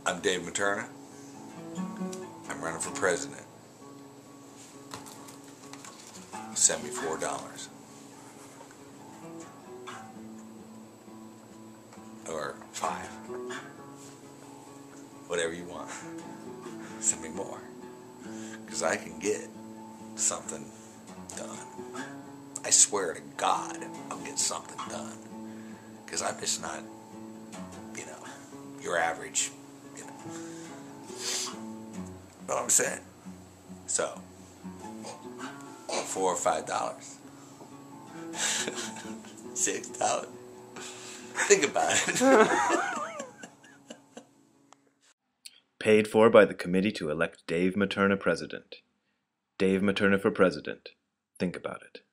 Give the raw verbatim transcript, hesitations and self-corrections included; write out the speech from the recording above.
I'm Dave Materna. I'm running for president. Send me four dollars. Or five. Whatever you want. Send me more. Because I can get something done. I swear to God, I'll get something done. Because I'm just not, you know, your average, you know. Know what I'm saying? So, four or five dollars. Six dollars. Think about it. Paid for by the committee to elect Dave Materna president. Dave Materna for president. Think about it.